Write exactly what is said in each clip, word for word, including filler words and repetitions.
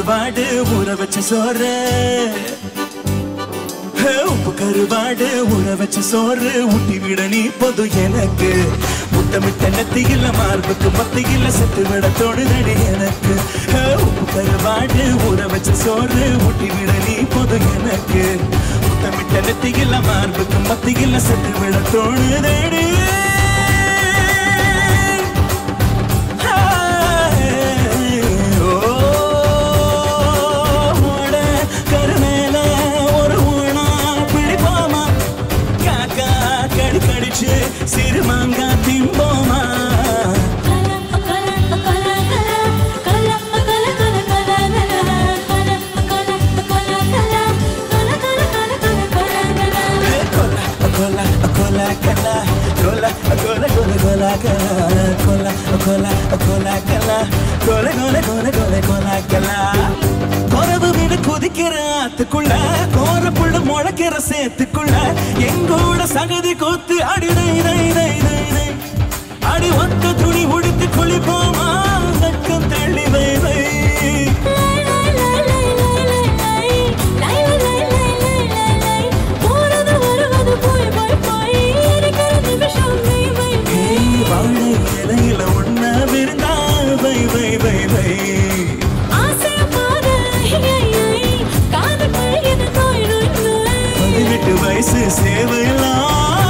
கருவாடு ஊற வச்ச சோறு உப்பு கருவாடு ஊற வச்ச சோறு ஊட்டி விட நீ பொது எனக்கு முத்தமிட்ட நெத்தியில மார்புக்கு மத்தியில செத்து விட தோடுதடி எனக்கு உப்பு கருவாடு ஊற வச்ச சோறு ஊட்டி விட நீ பொது எனக்கு முத்தமிட்ட நெத்தியில மார்புக்கு மத்தியில செத்து விட தோடுதடி சிறுமாங்கா திம்போமா குதிக்கிற ஆத்துக்குள்ள கோர புள்ள முளைக்கிற சேத்துக்குள்ள எங்கூட சகதி கோத்து அடி அடி ஒத்த துணி உடுத்து குளிப்போமா தக்கம் தள்ளி வை வை வாழை இலையில ஒன்ன விருந்தா வை வை வை வை பதினெட்டு வயசு சேவையெல்லாம்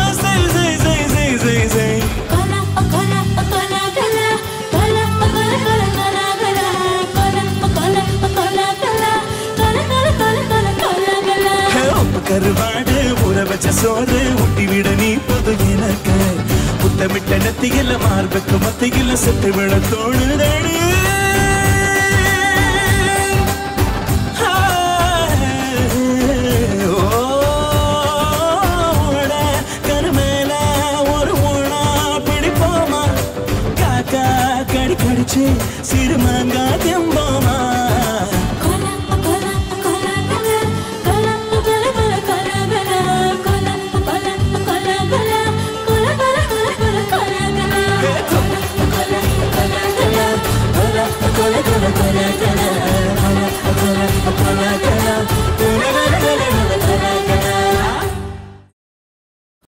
கருவாடு ஊற வச்ச சோறு ஊட்டி விட நீ பொது எனக்கு முத்தமிட்ட நெத்தியில மார்புக்கு மத்தியில செத்து விட தோணுதடி